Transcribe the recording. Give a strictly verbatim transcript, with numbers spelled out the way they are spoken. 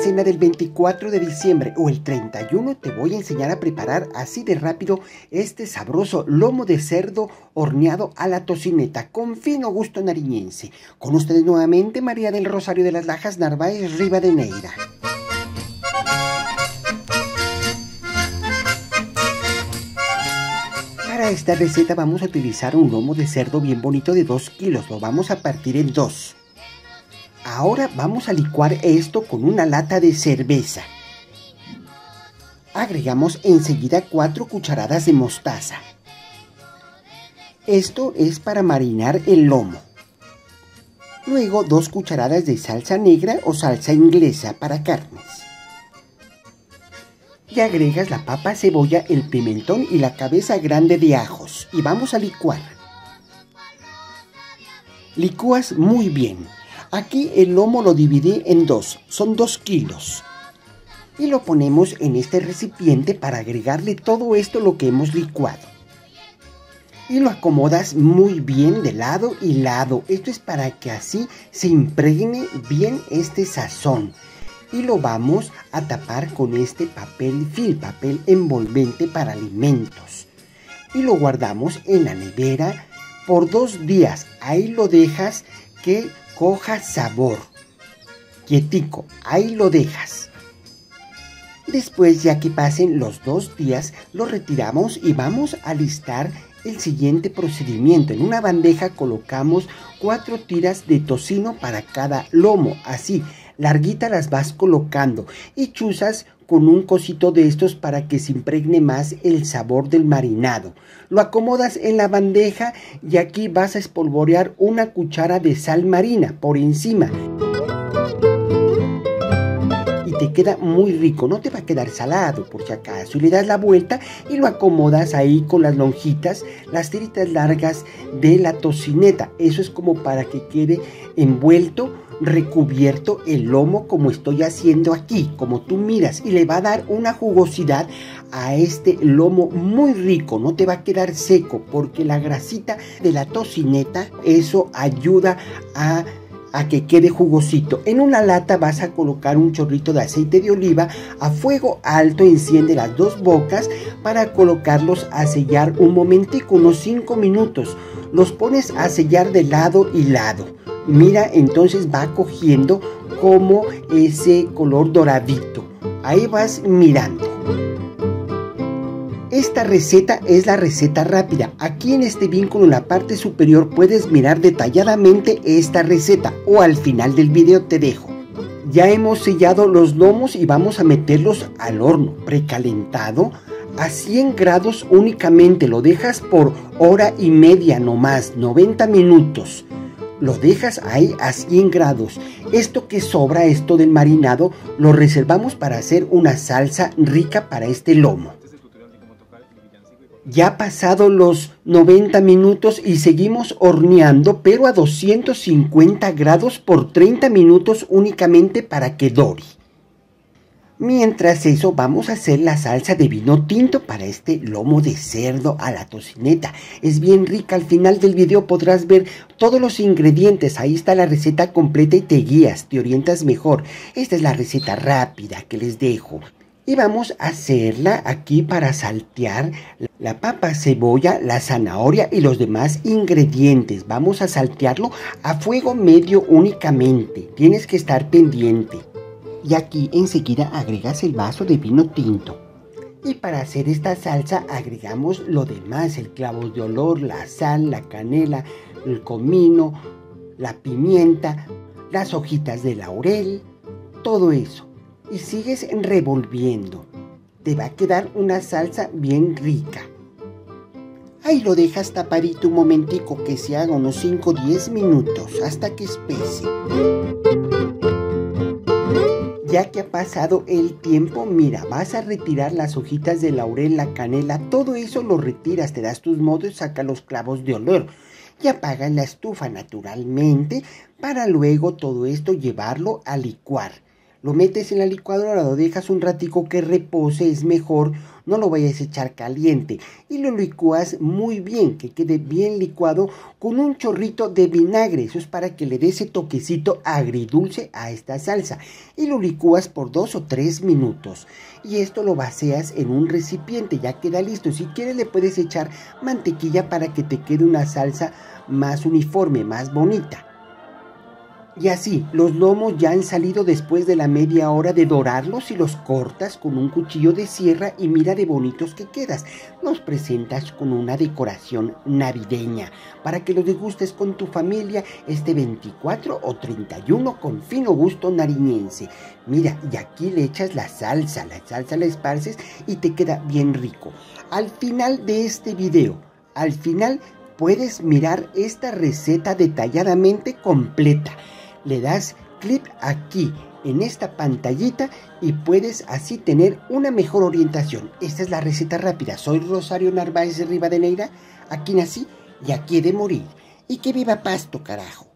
cena del veinticuatro de diciembre o el treinta y uno te voy a enseñar a preparar así de rápido este sabroso lomo de cerdo horneado a la tocineta con fino gusto nariñense. Con ustedes nuevamente María del Rosario de las Lajas Narváez Rivadeneira. Para esta receta vamos a utilizar un lomo de cerdo bien bonito de dos kilos, lo vamos a partir en dos. Ahora vamos a licuar esto con una lata de cerveza. Agregamos enseguida cuatro cucharadas de mostaza. Esto es para marinar el lomo. Luego dos cucharadas de salsa negra o salsa inglesa para carnes. Y agregas la papa, cebolla, el pimentón y la cabeza grande de ajos. Y vamos a licuar. Licúas muy bien. Aquí el lomo lo dividí en dos, son dos kilos. Y lo ponemos en este recipiente para agregarle todo esto lo que hemos licuado. Y lo acomodas muy bien de lado y lado. Esto es para que así se impregne bien este sazón. Y lo vamos a tapar con este papel film, papel envolvente para alimentos. Y lo guardamos en la nevera por dos días. Ahí lo dejas que coja sabor. Quietico, ahí lo dejas. Después, ya que pasen los dos días, lo retiramos y vamos a listar el siguiente procedimiento. En una bandeja colocamos cuatro tiras de tocino para cada lomo, así, larguita las vas colocando y chuzas con un cosito de estos para que se impregne más el sabor del marinado. Lo acomodas en la bandeja y aquí vas a espolvorear una cuchara de sal marina por encima. Y te queda muy rico, no te va a quedar salado por si acaso. Y le das la vuelta y lo acomodas ahí con las lonjitas, las tiritas largas de la tocineta. Eso es como para que quede envuelto, recubierto el lomo como estoy haciendo aquí, como tú miras, y le va a dar una jugosidad a este lomo muy rico. No te va a quedar seco porque la grasita de la tocineta, eso ayuda a a que quede jugosito. En una lata vas a colocar un chorrito de aceite de oliva a fuego alto, enciende las dos bocas para colocarlos a sellar un momentico, unos cinco minutos. Los pones a sellar de lado y lado. Mira, entonces va cogiendo como ese color doradito. Ahí vas mirando. Esta receta es la receta rápida. Aquí en este vínculo en la parte superior puedes mirar detalladamente esta receta o al final del video te dejo. Ya hemos sellado los lomos y vamos a meterlos al horno precalentado a cien grados únicamente. Lo dejas por hora y media nomás, noventa minutos. Lo dejas ahí a cien grados. Esto que sobra, esto del marinado, lo reservamos para hacer una salsa rica para este lomo. Ya pasado los noventa minutos y seguimos horneando, pero a doscientos cincuenta grados por treinta minutos únicamente para que dore. Mientras eso, vamos a hacer la salsa de vino tinto para este lomo de cerdo a la tocineta. Es bien rica, al final del video podrás ver todos los ingredientes. Ahí está la receta completa y te guías, te orientas mejor. Esta es la receta rápida que les dejo. Y vamos a hacerla aquí para saltear la papa, cebolla, la zanahoria y los demás ingredientes. Vamos a saltearlo a fuego medio únicamente. Tienes que estar pendiente. Y aquí enseguida agregas el vaso de vino tinto. Y para hacer esta salsa agregamos lo demás, el clavo de olor, la sal, la canela, el comino, la pimienta, las hojitas de laurel, todo eso. Y sigues revolviendo. Te va a quedar una salsa bien rica. Ahí lo dejas tapadito un momentico que se haga unos cinco a diez minutos hasta que espese. Ya que ha pasado el tiempo, mira, vas a retirar las hojitas de laurel, la canela, todo eso lo retiras, te das tus modos, saca los clavos de olor y apagas la estufa naturalmente para luego todo esto llevarlo a licuar. Lo metes en la licuadora, lo dejas un ratico que repose, es mejor no lo vayas a echar caliente y lo licúas muy bien, que quede bien licuado con un chorrito de vinagre. Eso es para que le dé ese toquecito agridulce a esta salsa y lo licúas por dos o tres minutos y esto lo vacías en un recipiente, ya queda listo. Si quieres le puedes echar mantequilla para que te quede una salsa más uniforme, más bonita. Y así, los lomos ya han salido después de la media hora de dorarlos y los cortas con un cuchillo de sierra y mira de bonitos que quedas. Los presentas con una decoración navideña para que los degustes con tu familia este veinticuatro o treinta y uno con fino gusto nariñense. Mira, y aquí le echas la salsa, la salsa la esparces y te queda bien rico. Al final de este video, al final puedes mirar esta receta detalladamente completa. Le das clic aquí en esta pantallita y puedes así tener una mejor orientación. Esta es la receta rápida. Soy Rosario Narváez de Rivadeneira. Aquí nací y aquí he de morir. Y que viva Pasto, carajo.